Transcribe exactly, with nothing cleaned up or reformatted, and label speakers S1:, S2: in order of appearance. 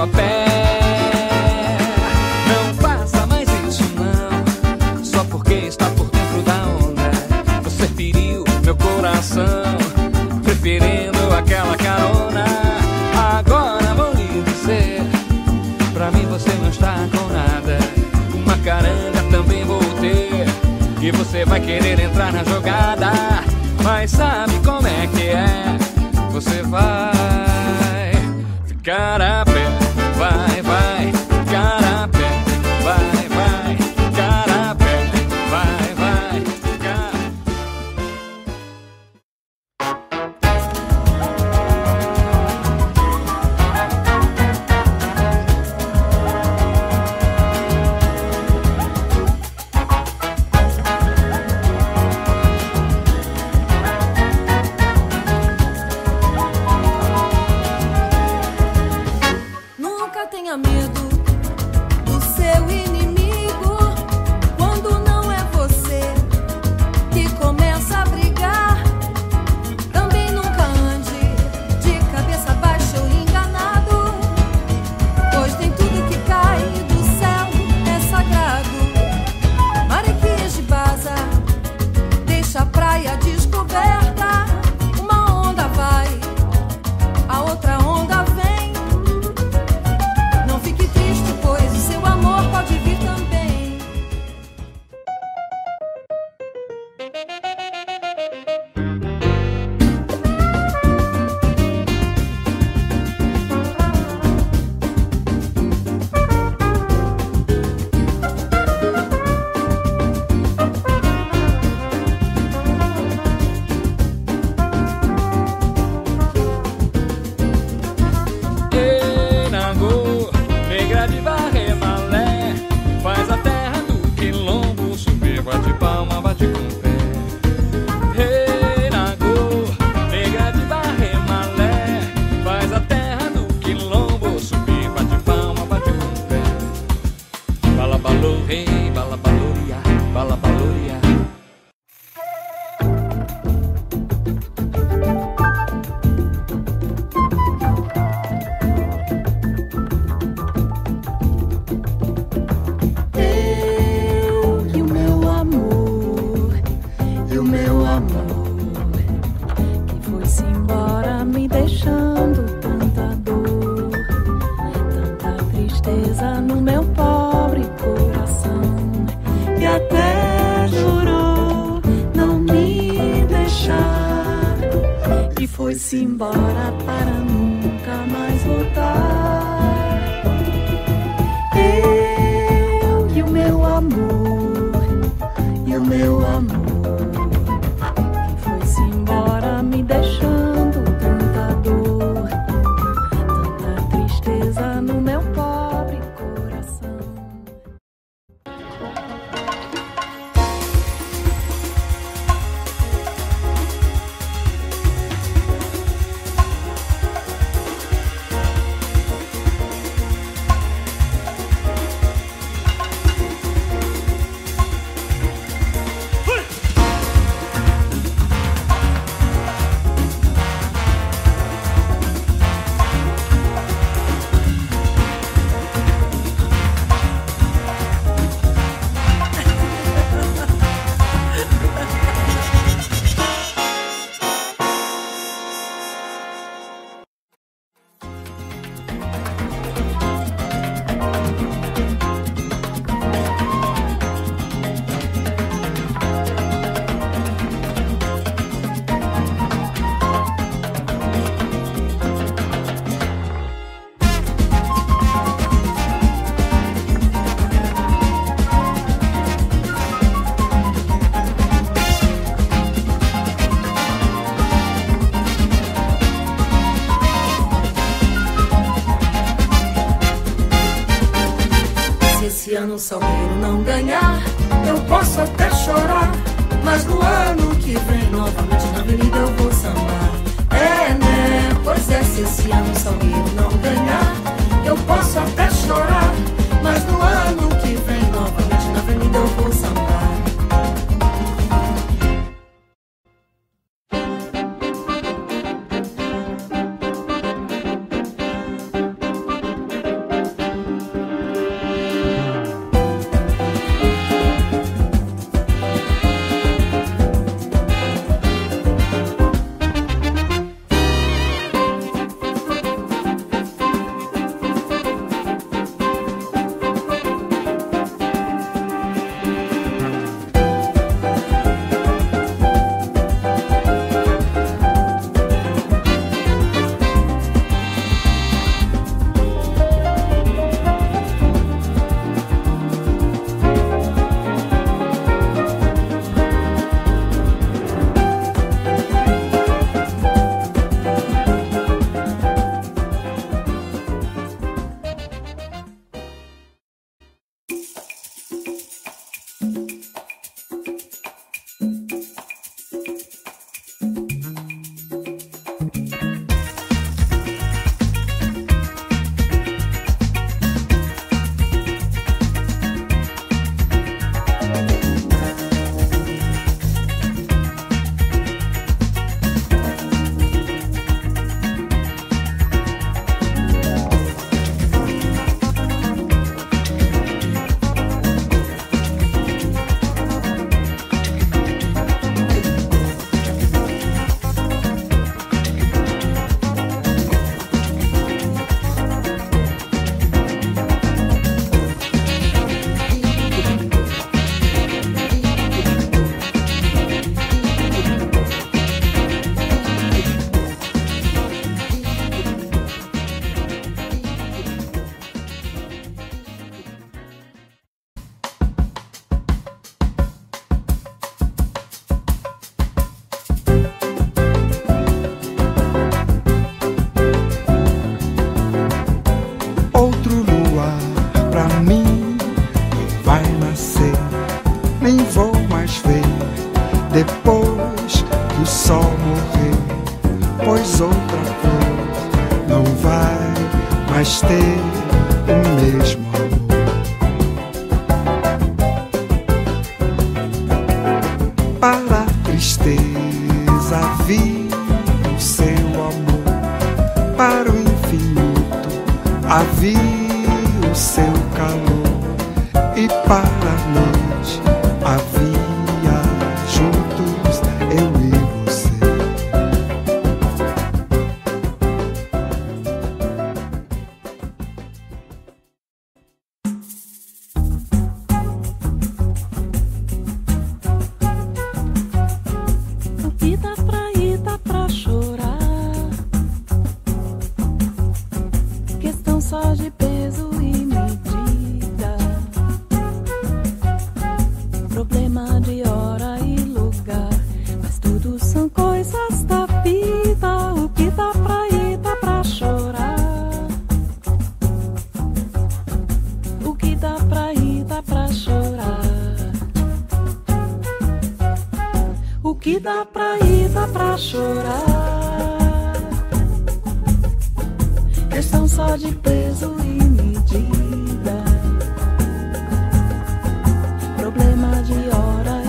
S1: a pé. Não faça mais isso não, só porque está por dentro da onda. Você feriu meu coração, preferindo aquela carona. Agora vou lhe dizer, pra mim você não está com nada. Uma caranga também vou ter, e você vai querer entrar na jogada. Mas sabe como é que é? Você vai ficar a pé, vai, vai, ficar a pé, vai, vai, ficar a pé, vai, vai, ficar.
S2: Nunca tenha medo do seu inimigo, quando não é você que começa a brigar. Também nunca ande de cabeça baixa ou enganado, pois nem tudo que cai do céu é sagrado. Mariquias de Baza, deixa a praia descoberta. Uma onda vai, a outra onda vem. Não fique triste, pois o seu amor pode vir também.
S1: Ei, Nangô, negra de varrer malé, faz a terra do quilombo subir, bate palma, bate com o pé. Ei, Nangô, negra de varrer malé, faz a terra do quilombo subir, bate palma, bate com o pé. Bala balou, rei, bala baloria, bala baloria.
S2: Eu e o meu amor, e o meu amor, que foi-se embora me deixando tanta dor, tanta tristeza no meu pobre coração. E até jurou não me deixar, e foi-se embora para nunca mais voltar. Eu e o meu amor, e o meu amor, que foi-se embora me deixando tanta dor, tanta tristeza no meu pobre coração. Se esse ano o Salgueiro não ganhar, eu posso até chorar, mas no ano que vem novamente na avenida eu vou sambar. É, né? Pois é, se esse ano o Salgueiro não ganhar, eu posso até chorar, mas no ano que vem novamente na avenida eu vou sambar. Problema de hora